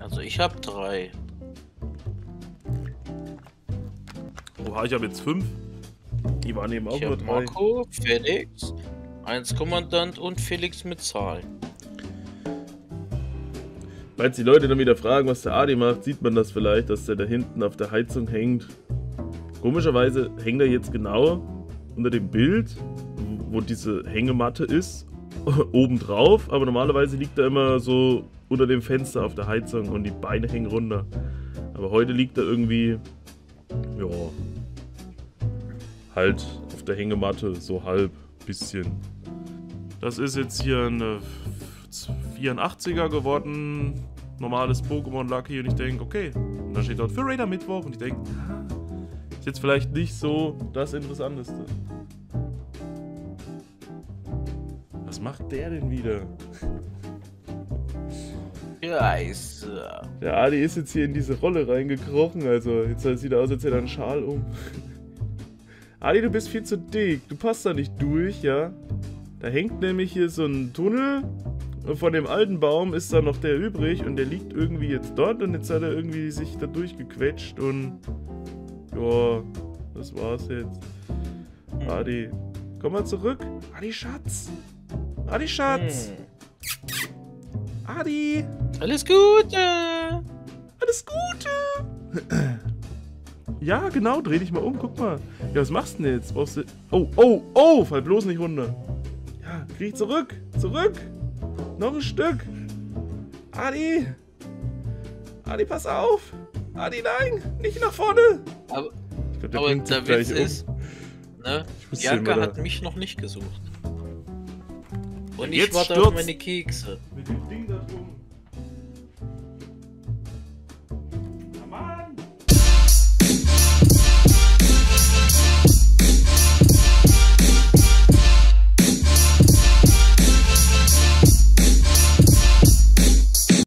Also ich habe 3. Oha, ich habe jetzt 5. Die waren eben auch Ich nur habe 3. Marco, Felix, 1 Kommandant und Felix mit Zahl. Falls die Leute dann wieder fragen, was der Adi macht, sieht man das vielleicht, dass der da hinten auf der Heizung hängt. Komischerweise hängt er jetzt genau unter dem Bild, wo diese Hängematte ist, oben drauf, aber normalerweise liegt er immer so unter dem Fenster auf der Heizung und die Beine hängen runter. Aber heute liegt er irgendwie, ja, halt auf der Hängematte, so halb, bisschen. Das ist jetzt hier eine 84er geworden, normales Pokémon Lucky, und ich denke, okay, und dann steht dort für Raider Mittwoch und ich denke, ist jetzt vielleicht nicht so das Interessanteste. Was macht der denn wieder? Scheiße. Der Adi ist jetzt hier in diese Rolle reingekrochen, also jetzt sieht er aus, als hätte er einen Schal um. Adi, du bist viel zu dick, du passt da nicht durch, ja? Da hängt nämlich hier so ein Tunnel und von dem alten Baum ist da noch der übrig und der liegt irgendwie jetzt dort und jetzt hat er irgendwie sich da durchgequetscht und ja, das war's jetzt. Adi, komm mal zurück. Adi, Schatz. Adi, Schatz. Adi. Alles Gute. Alles Gute. Ja, genau, dreh dich mal um, guck mal. Ja, was machst du denn jetzt? Brauchst du... Oh, oh, oh, fall bloß nicht runter. Ja, krieg zurück, zurück. Noch ein Stück. Adi. Adi, pass auf. Adi, nein, nicht nach vorne. Aber, Ich glaub, aber bringt sich der gleich Witz ist, ne, Ich wusste Bianca immer, hat mich noch nicht gesucht. Und Jetzt ich warte stürzt- auf meine Kekse. Mit dem Ding da drum.